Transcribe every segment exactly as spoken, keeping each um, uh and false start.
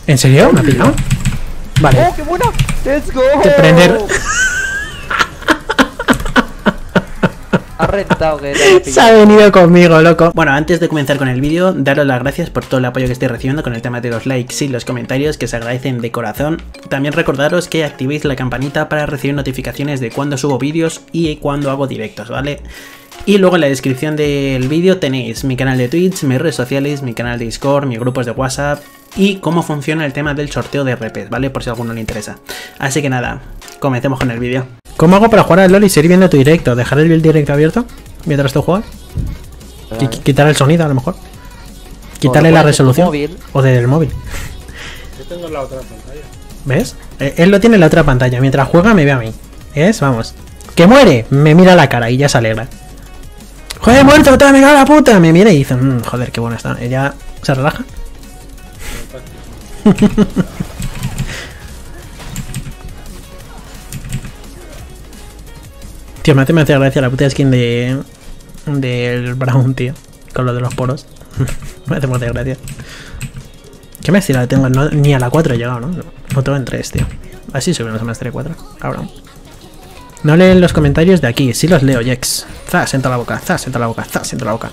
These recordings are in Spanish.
¿En serio? ¿Me ha pillado? Vale. ¡Oh, qué buena! ¡Let's go! Te prender. Ha rentado que te Se ha venido conmigo, loco. Bueno, antes de comenzar con el vídeo, daros las gracias por todo el apoyo que estoy recibiendo con el tema de los likes y los comentarios, que se agradecen de corazón. También recordaros que activéis la campanita para recibir notificaciones de cuando subo vídeos y cuando hago directos, ¿vale? Y luego en la descripción del vídeo tenéis mi canal de Twitch, mis redes sociales, mi canal de Discord, mis grupos de WhatsApp y cómo funciona el tema del sorteo de R Ps, ¿vale? Por si a alguno le interesa. Así que nada, comencemos con el vídeo. ¿Cómo hago para jugar al LoL y seguir viendo tu directo? ¿Dejar el directo abierto mientras tú juegas? Vale. Quitar el sonido a lo mejor. Quitarle la resolución. O desde el móvil. Yo tengo la otra pantalla. ¿Ves? Él lo tiene en la otra pantalla. Mientras juega me ve a mí. ¿Ves? Vamos. ¡Que muere! Me mira la cara y ya se alegra. ¡Joder, muerto! ¡Te me cago la puta! Me mira y dice, mmm, joder, qué bueno está. Ella se relaja. Tío, me hace, me hace gracia la puta skin de del Brown, tío. Con lo de los poros. Me hace mucha gracia. ¿Qué me la tengo? No, ni a la cuatro he llegado, ¿no? No, no tengo en tres, tío. Así subimos a maestría cuatro. Cabrón. No leen los comentarios de aquí. Sí los leo, Jex. Zas, entra la boca. Zas, entra la boca. Zas, entra la boca.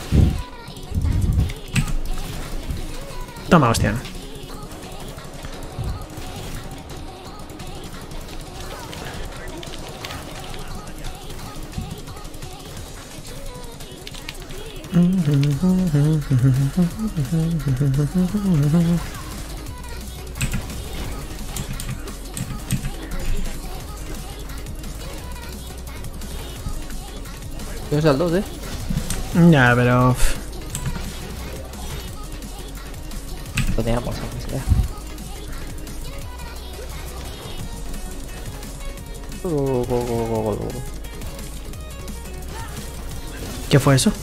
Toma, hostia. Tienes al dos, eh. Ya, pero... Lo teníamos, aunque sea. Go, go, go, go, go, go. ¿Qué fue eso?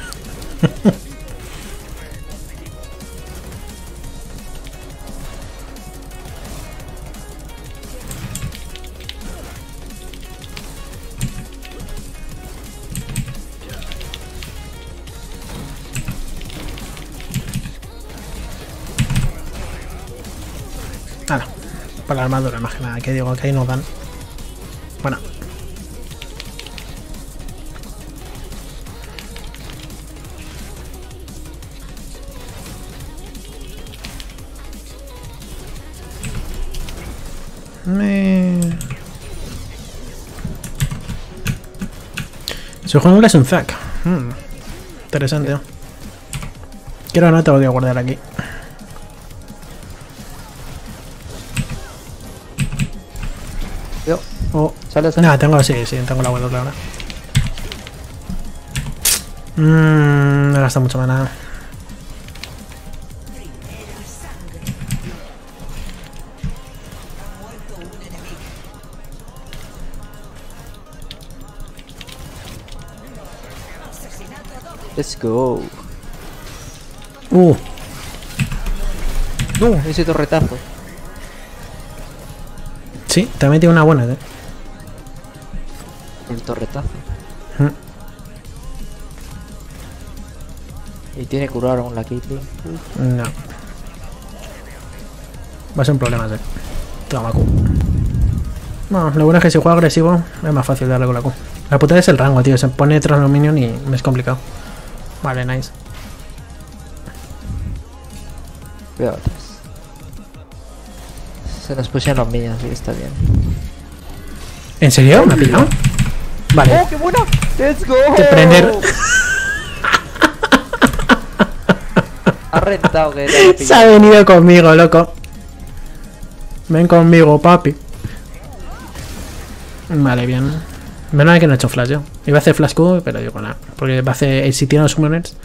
Nada, para la armadura más que nada, que digo que ahí nos dan. Bueno. Me... Su jungla es un Zac. Hmm. Interesante. Quiero no te lo voy a guardar aquí. Yo. Oh. ¿Sale, sale? Nada, tengo, sí, sí, tengo la W ahora. Mmm, me gasta mucho mana. Let's go. Uh. No, ese torretazo. Sí, también tiene una buena, ¿eh? El torretazo. Mm. Y tiene que curar aún la Caitlyn. No. Va a ser un problema, ¿eh? Toma Q. No, lo bueno es que si juega agresivo es más fácil darle con la Q. La puta es el rango, tío. Se pone tras los minions y me es complicado. Vale, nice. Cuidado atrás. Se nos pusieron los minions, así que está bien. ¿En serio? ¿Me ha pillado? Vale. ¡Oh, qué buena! ¡Let's go! Te prender. Ha rentado que te Se ha venido conmigo, loco. Ven conmigo, papi. Vale, bien. Menos mal que no he hecho flash yo. Iba a hacer flash Q, pero digo nada. Porque va a hacer. Si tiene los summoners.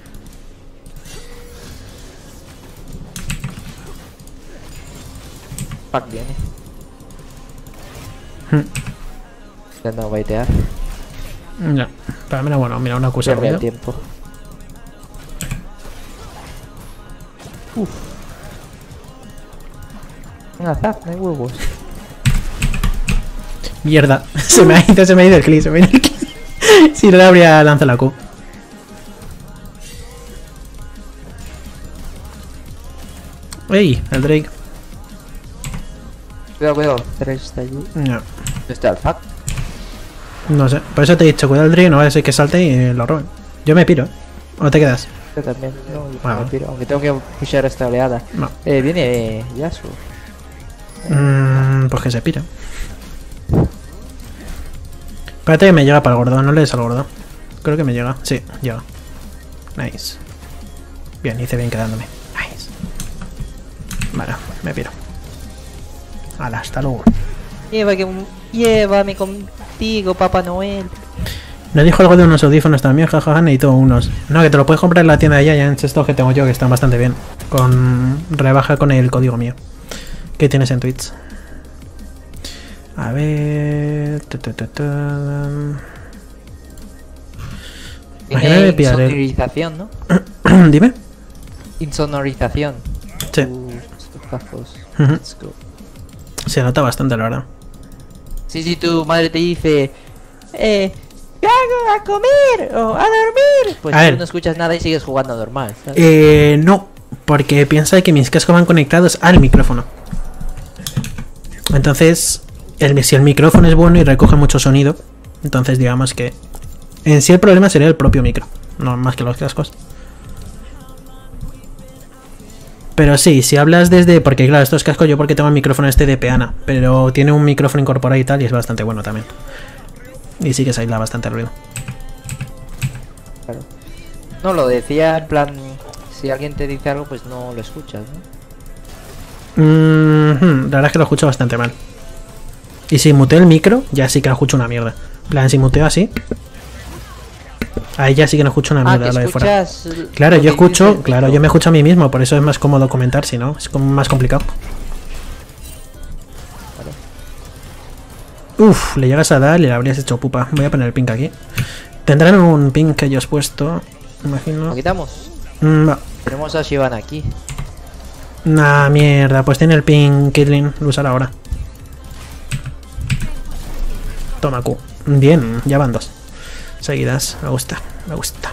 Pack viene. Hmm. Intentando baitear. Ya. Pero mira, bueno, mira, una Q se ha Pierde el comido. tiempo. Uff. Venga, zap, no hay huevos. Mierda. Se me ha ido, se me ha ido el clic, se me ha ido el clic. Si no le habría lanzado la Q. ¡Ey! El Drake. Cuidado, cuidado. Tres está allí. No, ¿Dónde está el fuck? no sé. Por eso te he dicho, cuidado el Drake, no vaya a ser que salte y lo roben. Yo me piro, ¿eh? ¿O te quedas? Yo también. No, yo Bueno. me piro, aunque tengo que pushar esta oleada. No. Eh, viene Yasuo. Mmm, pues que se pira. Espérate que me llega para el gordo, no le des al gordo. Creo que me llega, sí, llega. Nice. Bien, hice bien quedándome. Nice. Vale, me piro. Hala, hasta luego. Lleva que... Llévame contigo, Papá Noel. Me dijo algo de unos audífonos también, jajaja, necesito unos. No, que te lo puedes comprar en la tienda de Giants, estos que tengo yo, que están bastante bien. Con rebaja con el código mío. ¿Qué tienes en Twitch? A ver... Tu, tu, tu, tu. Imagínate Tiene pillar el... insonorización, ¿no? Dime. Insonorización. Sí. Uh, estos cascos. Ujú. Let's go. Se nota bastante, la verdad. Sí, sí, tu madre te dice... Eh... ¿Qué hago? ¿A comer? ¿O a dormir? Pues A tú ver. no escuchas nada y sigues jugando normal, ¿sabes? Eh, no, porque piensa que mis cascos van conectados al micrófono. Entonces, el, si el micrófono es bueno y recoge mucho sonido, entonces digamos que en sí el problema sería el propio micro, no más que los cascos. Pero sí, si hablas desde... Porque claro, estos cascos yo porque tengo el micrófono este de Peana, pero tiene un micrófono incorporado y tal y es bastante bueno también. Y sí que se aísla bastante el ruido. Claro. No, lo decía en plan... Si alguien te dice algo, pues no lo escuchas, ¿no? Mm-hmm, la verdad es que lo escucho bastante mal. Y si muteo el micro, ya sí que lo escucho una mierda. En plan, si muteo así, ahí ya sí que no escucho una Ah, mierda que lo de fuera. escuchas... l- Claro, lo yo que dice escucho, el claro, micro. yo me escucho a mí mismo, por eso es más cómodo comentar, si no, es como más complicado. Uf, le llegas a dar y le habrías hecho pupa. Voy a poner el ping aquí. Tendrán un ping que yo os puesto, imagino. ¿Lo quitamos? Mm, no. Tenemos a Shivan aquí. Nah, mierda, pues tiene el ping Caitlyn, lo usará ahora. Toma Q. Bien, ya van dos seguidas, me gusta, me gusta.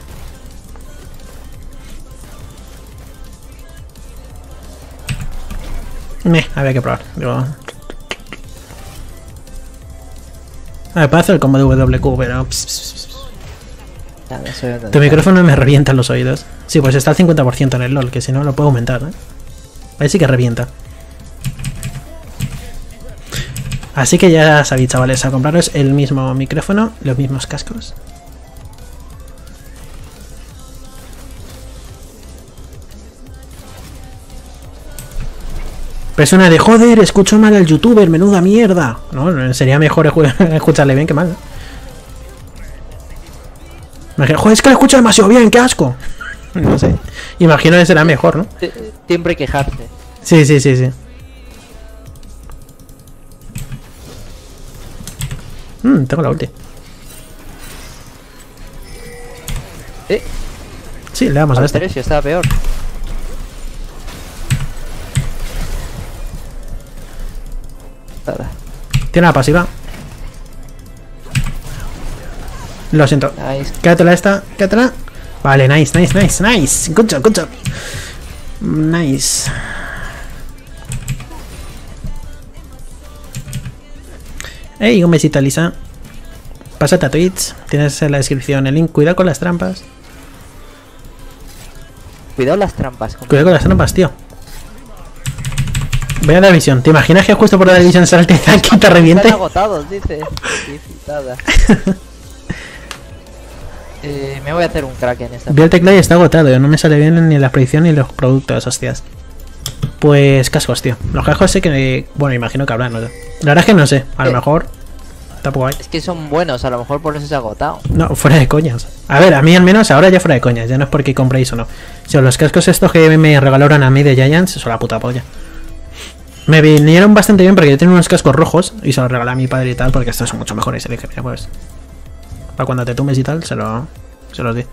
Meh, había que probar. Digo... A ver, puedo hacer el combo de W Q, pero... Pss, pss, pss. Nada, soy Tu micrófono me revienta en los oídos. Sí, pues está al cincuenta por ciento en el LOL, que si no lo puedo aumentar, ¿eh? Ahí sí que revienta. Así que ya sabéis, chavales, a compraros el mismo micrófono, los mismos cascos. Persona de joder, escucho mal al youtuber, menuda mierda. No, sería mejor escucharle bien que mal. Imagino, joder, es que lo escucho demasiado bien, qué asco. No sé. Imagino que será mejor, ¿no? Siempre quejarse. Sí, sí, sí, sí. Mmm, tengo la ulti. Eh, Sí, le damos a este. Teresio estaba peor. Nada. Tiene la pasiva. Lo siento. Nice. Quédatela esta, quédatela. Vale, nice, nice, nice, nice. Good job, good job. Nice. Hey, un besito, Lisa. Pásate a Twitch. Tienes en la descripción el link. Cuidado con las trampas. Cuidado las trampas. Con... Cuidado con las trampas, tío. Voy a dar visión. ¿Te imaginas que justo por dar visión salte aquí y te reviente? Están agotados, dice. Qué putada. eh, me voy a hacer un crack en esta. Vi el teclado y está agotado. No me sale bien ni la predicción ni los productos, hostias. Pues cascos, tío. Los cascos sé que... Bueno, imagino que habrá, no sé. La verdad es que no sé. A lo Eh. mejor... Tampoco hay. Es que son buenos, a lo mejor por eso se ha agotado. No, fuera de coñas. A ver, a mí al menos ahora ya fuera de coñas. Ya no es porque compréis o no. Si los cascos estos que me regalaron a mí de Giants, son la puta polla. Me vinieron bastante bien porque yo tengo unos cascos rojos y se los regalé a mi padre y tal porque estos son mucho mejores. Y le dije, mira, pues... Para cuando te tumbes y tal, se, lo, se los di.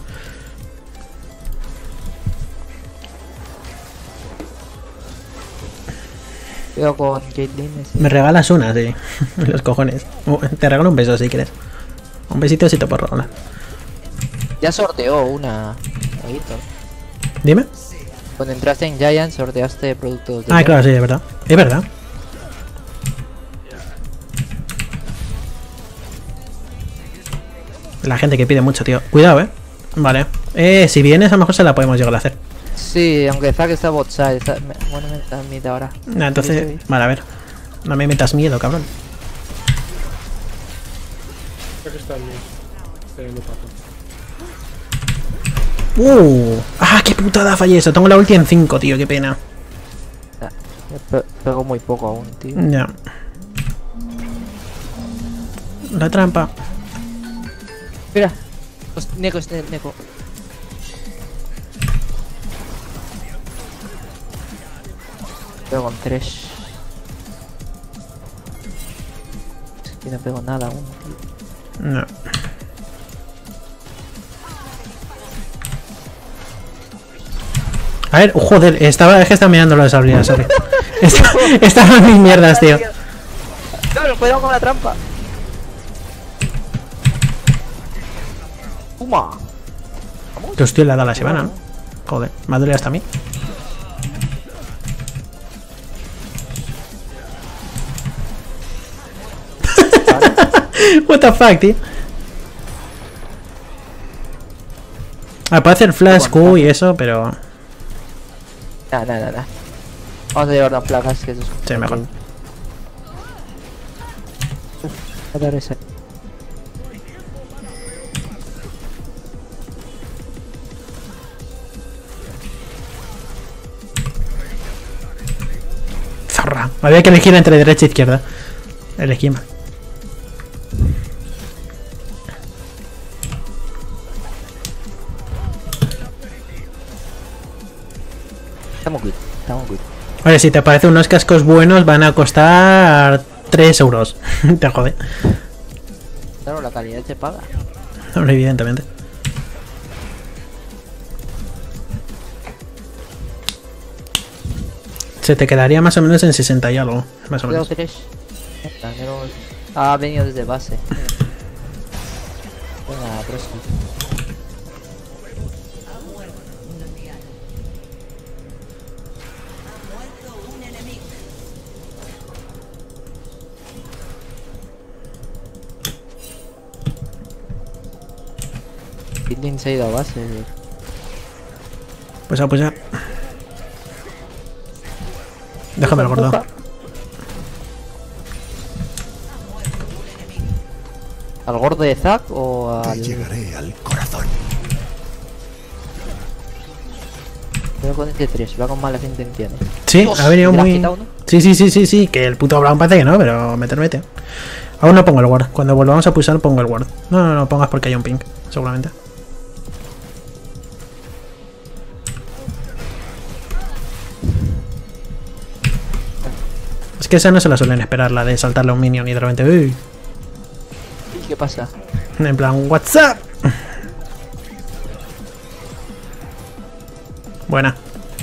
Cuidado con Caitlyn. ese. Me regalas una, sí. Los cojones. Uh, te regalo un beso si quieres. Un besito si te puedo regalar. Ya sorteó una. Amiguito. Dime. Cuando entraste en Giant sorteaste productos de Ah, Giant. claro, sí, es verdad. Es verdad. La gente que pide mucho, tío. Cuidado, eh. Vale. Eh, si vienes, a lo mejor se la podemos llegar a hacer. Sí, aunque Zack está bot side. Está... me- Bueno, me está en mid ahora. Nah, entonces, Sí, sí. vale, a ver. No me metas miedo, cabrón. Creo que está en mí. Estoy en mi pato. Uh. Ah, qué putada fallé eso. Tengo la ulti en cinco, tío. Qué pena. Me pe- pego muy poco aún, tío. Ya. La trampa. Mira. Host- Neko, este Neko. Pego con tres. Y no pego nada aún, tío. No. A ver, joder, estaba, es que estaba mirando las habilidades, sorry. Esta- Estaban mis mierdas, tío. ¡Claro, cuidado con la trampa! ¡Puma! Que hostia le ha dado la semana, ¿no? Joder, me ha dolido hasta a mí. What the fuck, tío. Ah, puede hacer flash Q y eso, pero... Nah, nah, nah, nah. Vamos a llevar las placas, que eso es... Sí, mejor. Voy a dar esa. Zorra. Había que elegir entre derecha e izquierda. Elegí mal. Estamos good, estamos good. Oye, si te parece unos cascos buenos van a costar tres euros. Te jode. Claro, la calidad se paga. Hombre, evidentemente. Se te quedaría más o menos en sesenta y algo. Más o Cuidado, menos. tres. Mierda, que no- Ah, ha venido desde base. Venga, próximo. Pitlin se ha ido a base. Pues ya, pues ya. Déjame el gordo. ¿Al gordo de Zack o Te al...? llegaré al corazón. Creo con este tres, va con malas intenciones. Sí, Dios, ha venido ¿le has muy... quitado uno? Sí, sí, sí, sí, sí. Que el puto Brown parece que no, pero meter, mete. Aún no pongo el ward. Cuando volvamos a pulsar pongo el ward. No, no, no pongas porque hay un ping, seguramente. Es que esa no se la suelen esperar, la de saltarle a un minion y de repente... Uy, ¿Y qué pasa? en plan, what's up? Buena.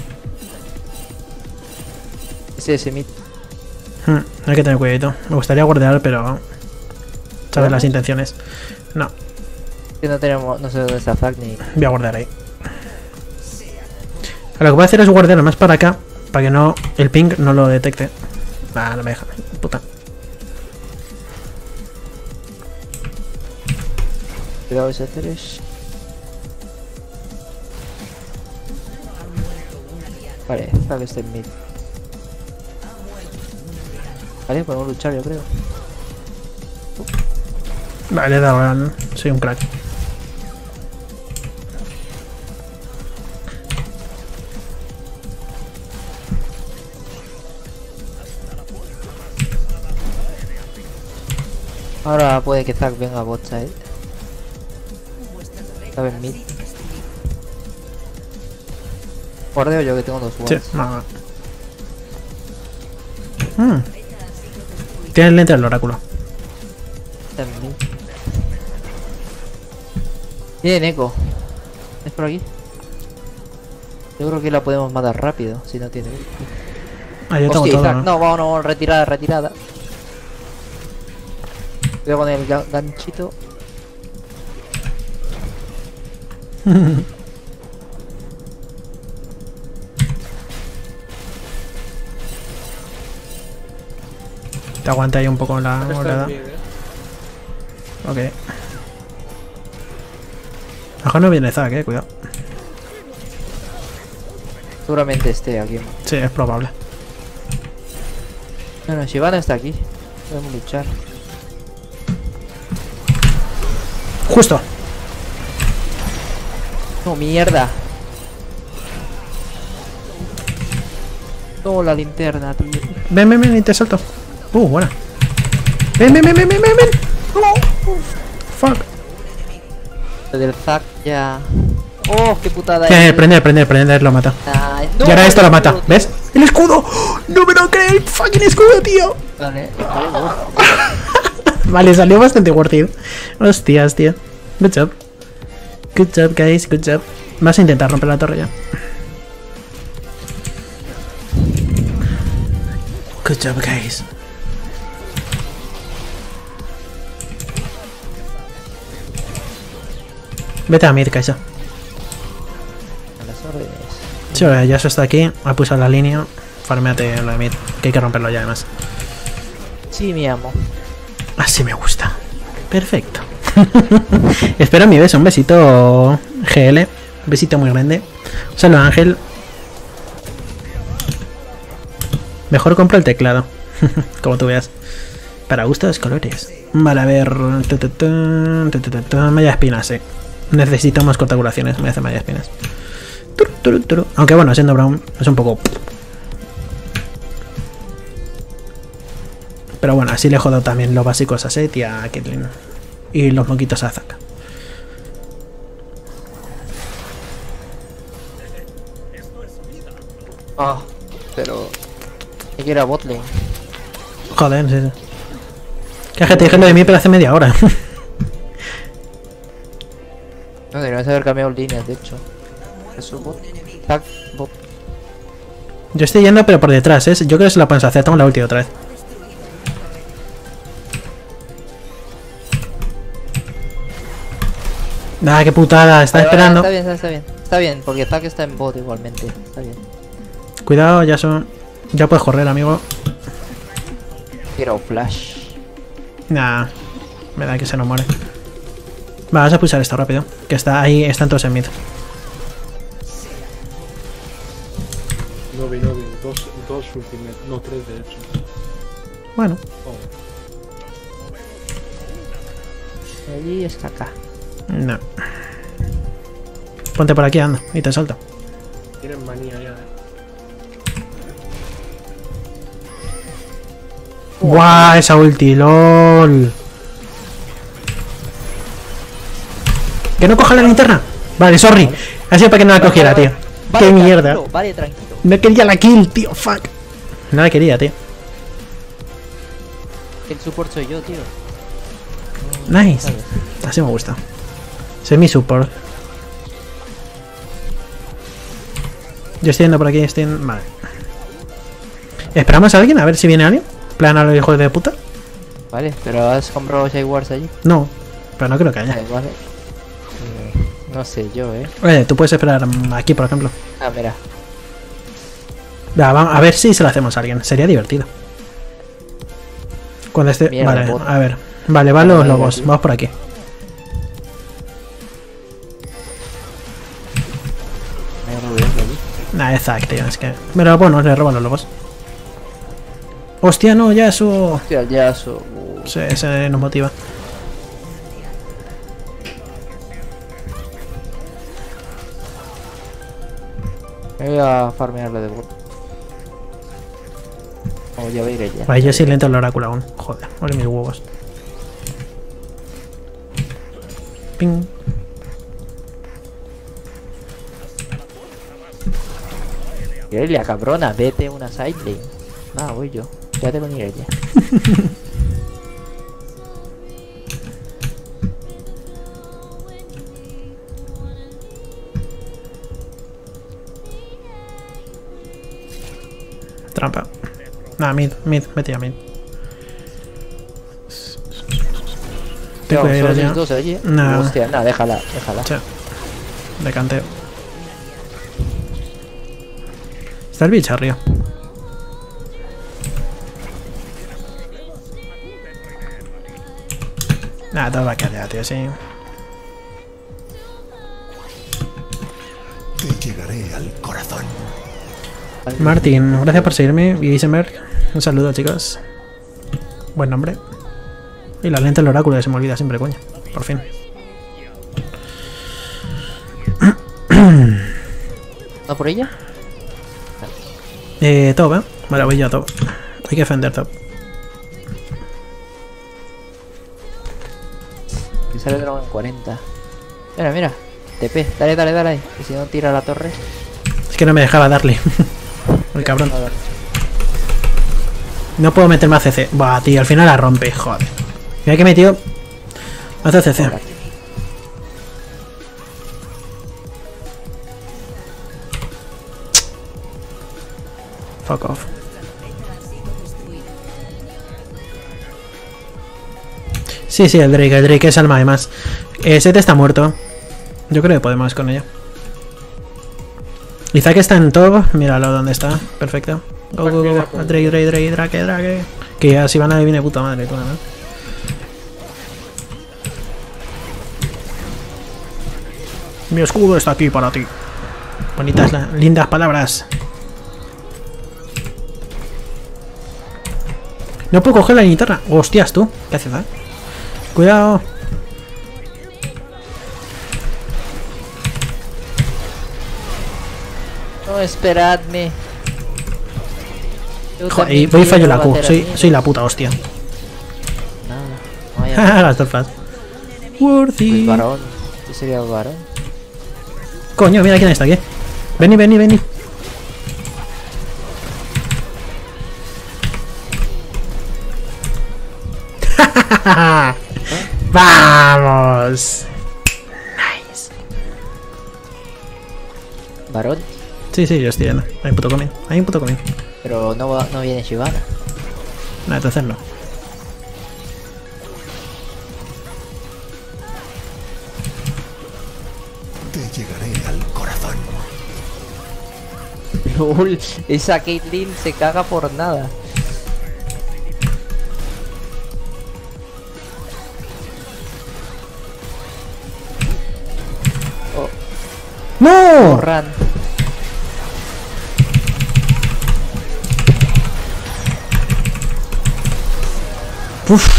Ese ese mid. Hmm, hay que tener cuidado. Me gustaría guardear, pero... Sabes las intenciones. No, Que no tenemos, no sé dónde está Zack ni... voy a guardar ahí. Lo que voy a hacer es guardear más para acá, para que no el ping no lo detecte. Ah, no me deja. Puta. Cuidado ese tres. Vale, Zack está en mid. Vale, podemos luchar yo creo. Vale, le he dado al... Soy un crack. Ahora puede que Zack venga a bot side. Estaba en mid. Guardeo yo que tengo dos Sí, wards. no. Hmm. Tiene el lente del oráculo. Está en mid. Tiene eco. ¿Es por aquí? Yo creo que la podemos matar rápido si no tiene. Ah, yo tengo Hostia, todo, Zack, ¿no? no, vámonos, retirada, retirada. Voy a poner el ga- ganchito. Te aguanta ahí un poco la Zack está oleada. en mid, eh. Ok. Mejor no viene Zack, eh, cuidado. Seguramente esté aquí. Sí, es probable. Bueno, Shyvana está aquí. Podemos luchar. Justo. No, mierda. No, la linterna, tío. Ven, ven, ven y te salto. Uh, buena. Ven, ven, ven, ven, ven, ven, ven. Fuck. Lo del Zack ya. Oh, qué putada. Eh, es. prender, prender, prender, lo mata. Ay, Y ahora esto lo no, mata. no, ¿Ves? ¡El escudo! ¡No me lo creo! ¡El fucking escudo, tío! Vale, vale, bueno. Vale, salió bastante worth it. Hostias, tío. Good job. Good job, guys. Good job. Vas a intentar romper la torre ya. Good job, guys. Vete a mid, Kaisa. A las órdenes. Sí, ahora ya eso está aquí. Ha puesto la línea. Farmeate lo de mid. Que hay que romperlo ya, además. Sí, mi amo. Así me gusta. Perfecto. Espero mi beso. Un besito G L. Un besito muy grande. Un saludo, Ángel. Mejor compro el teclado. Como tú veas. Para gustos, colores. Vale, a ver. Malla espinas, eh. Necesito más cortaculaciones. Me hace malla espinas. Turu, turu, turu. Aunque bueno, siendo Brown es un poco... Pero bueno, así le jodo también los básicos a Seth y a Caitlyn. Y los moquitos a Zack. Ah, pero. Hay que ir a botlane. Joder, sí, sí. Que gente diciendo de mí, pero hace media hora. No, deberíamos haber cambiado líneas, de hecho. Eso, bot. Zack, bot. Yo estoy yendo, pero por detrás, ¿eh? Yo creo que se la pueden hacer. Tengo la ulti otra vez. Nada, qué putada. Está Vale, vale, esperando. Está bien, está, está bien. Está bien, porque Zack está en bot igualmente. Está bien. Cuidado, ya son. Ya puedes correr, amigo. Quiero flash. Nah, me da que se nos muere. Va, vas a pulsar esto rápido. Que está ahí, están todos en mid. No vi, no vi. Dos, dos ultimate. No, tres de hecho. Bueno, Oh. Allí está acá. no. Ponte por aquí, anda, y te salto. Tienen manía ya, eh. ¡Guau! Esa ulti, lol. Que no coja la linterna. Vale, sorry. Ha sido para que no la cogiera, tío. Vale, Qué mierda. tranquilo, vale, tranquilo. No quería la kill, tío. Fuck. No la quería, tío. El support soy yo, tío. Nice. ¿Sabes? Así me gusta. Semi support. Yo estoy yendo por aquí, estoy en... Vale. ¿Esperamos a alguien? A ver si viene alguien. ¿Plan a los hijos de puta? Vale, pero has comprado Jaguars allí. No. Pero no creo que haya. Vale, vale. Eh, no sé yo, eh. Oye, tú puedes esperar mm, aquí, por ejemplo. Ah, mira. Va, vamos a ver si se lo hacemos a alguien. Sería divertido. Cuando esté... Mierda, vale, bot. a ver. Vale, van los Vale, lobos. aquí. Vamos por aquí. Me he robado allí. Nah, es Zack, tío. Es que... Pero bueno, le roban los lobos. Hostia, no, ya eso... Hostia, el Yasuo. Uh, Se, se nos motiva. me voy a farmearle de bot. O ya voy a ir ella. Vale, yo sí lento el oráculo aún. Joder, ole mis huevos. Ping. Irelia, cabrona, vete una side lane. Nada, voy yo. Quédate con Irelia. Trampa. Nada, mid, mid, vete a mid. Tengo No, que ir solo allá. sois dos, oye. Nah. Hostia, nada, déjala, déjala. Che. Decanteo. Está el bicharrio. Nada, todo va a quedar ya, tío, sí. Te llegaré al corazón. Martín, gracias por seguirme. Y Isenberg, un saludo, chicos. Buen nombre. Y la lente del oráculo, que se me olvida siempre, coño. Por fin. ¿Va por ella? Eh, top, ¿eh? Vale, voy yo a top. Hay que defender top. Que sale el dragón en cuarenta. Mira, mira. T P. Dale, dale, dale. Que si no tira la torre. Es que no me dejaba darle. El cabrón. No puedo meter más C C. Buah, tío, al final la rompe, joder. Mira que he metido. Hace C C. Fuck off. Sí, sí, el Drake, el Drake es alma además. Eh, Seth está muerto. Yo creo que podemos con ella. Isaac está en top. Míralo dónde está. Perfecto. Go, go, go, go. Drake, Drake, Drake, Drake, Drake. Que ya si van a viene puta madre, tú, ¿no? Mi escudo está aquí para ti. Bonitas, lindas palabras. No puedo coger la linterna. Hostias, tú. ¿Qué haces, eh? Cuidado. No, esperadme. Yo Joder, también voy y fallo quiero la Q. bater a Soy, mí. soy la puta hostia. Nada. Vaya. Las dos flash. El Worthy. varón. Yo sería el varón. Coño, mira quién está aquí. Vení, vení, vení. Vamos. Nice. Varón. Sí, sí, yo estoy viendo. Hay un puto comín. Hay un puto comín. Pero no, va- no viene Shivana. No, entonces no. Te llegaré al corazón. Lol, esa Caitlyn se caga por nada. Oh, ¡No! Ran. Uf.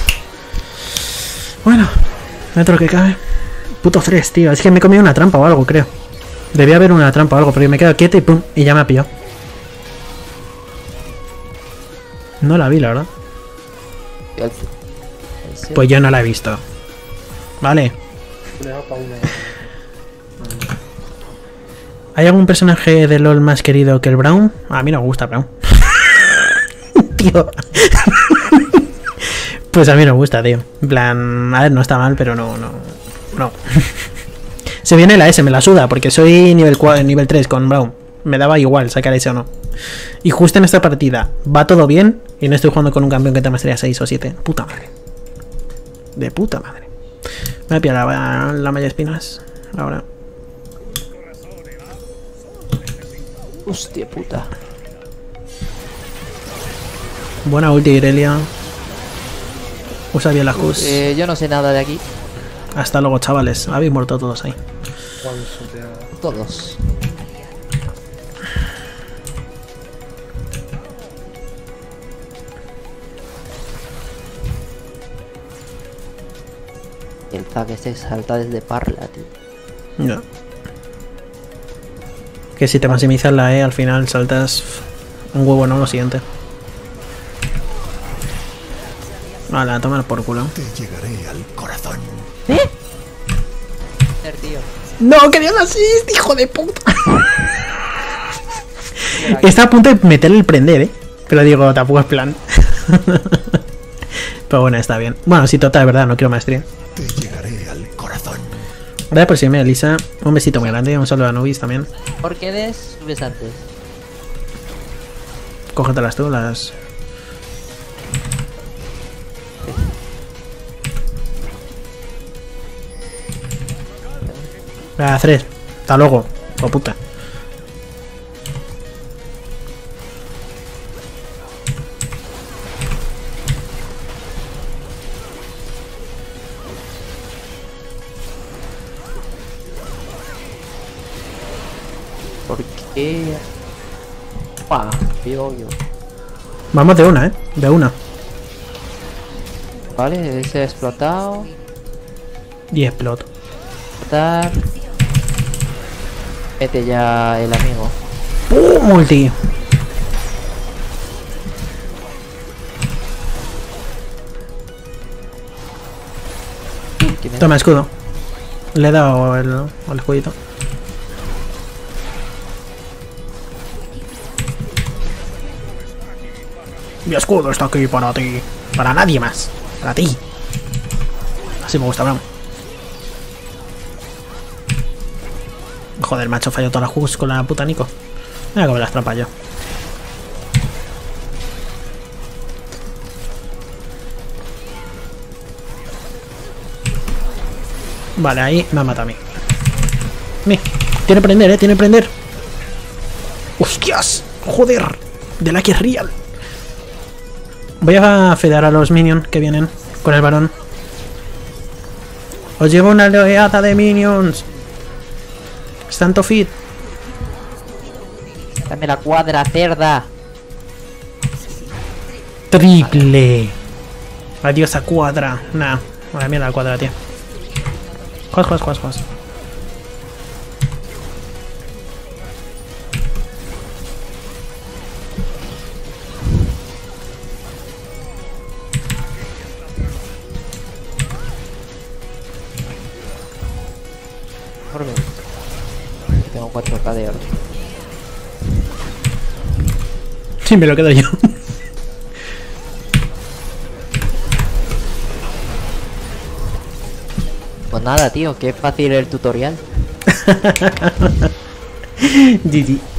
Bueno, dentro que cabe. Puto tres, tío. Es que me he comido una trampa o algo, creo. Debía haber una trampa o algo, porque me he quedado quieto y pum, y ya me ha pillado. No la vi, la verdad. El- el- Pues yo no la he visto. Vale. Le da pa' una. ¿Hay algún personaje de LOL más querido que el Braum? A mí no me gusta Braum. Tío. Pues a mí no me gusta, tío. En plan, a ver, no está mal, pero no, no. No. Se viene la S, me la suda, porque soy nivel cuatro, nivel tres con Braum. Me daba igual sacar ese o no. Y justo en esta partida va todo bien y no estoy jugando con un campeón que te maestría seis o siete. Puta madre. De puta madre. Me voy a pillar la, la malla de espinas. Ahora. Hostia puta. Buena ulti, Irelia. Usa bien las Qs. Eh, yo no sé nada de aquí. Hasta luego, chavales. Habéis muerto todos ahí. Juan soteada. Todos. El Zack este salta desde Parla, tío. No. Que si te maximizas la E, al final saltas un huevo, no lo siguiente. Vale, a tomar por culo. Te llegaré al corazón. Joder, tío. ¡No, quería la assist, hijo de puta! Está a punto de meterle el prender, eh. Pero digo, tampoco es plan. Pero bueno, está bien. Bueno, sí, total, de verdad, no quiero maestría. Te llegaré al corazón. Gracias por seguirme, Elisa. Un besito muy grande. Un saludo a Nubis también. ¿Por qué des? Subes antes. Cógetelas tú, las. Venga, Fred. Hasta luego. Oh puta. Eh. Pa, yo, yo. Vamos de una, eh. De una. Vale, ese ha explotado. Y exploto. Explotar. Mete ya el amigo. ¡Uh! Multi. ¿Quién es? Toma escudo. Le he dado el, el escudito. Mi escudo está aquí para ti. Para nadie más. Para ti. Así me gusta, Bram. Joder, macho, falló todas las juegos con la puta Nico. Me voy a comer las trampas yo. Vale, ahí me ha matado a mí. Mi, tiene prender, eh, tiene prender. ¡Hostias! ¡Joder! De la que es real. Voy a fedear a los minions que vienen con el varón. Os llevo una oleada de minions. Tanto fit. Dame la cuadra, cerda. Triple. Adiós a cuadra. Nah, a la mierda la cuadra, tío. Juas, juas, juas, juas. Por mí. Tengo cuatro K de oro. Sí, me lo quedo yo. Pues nada, tío, qué fácil el tutorial. G G.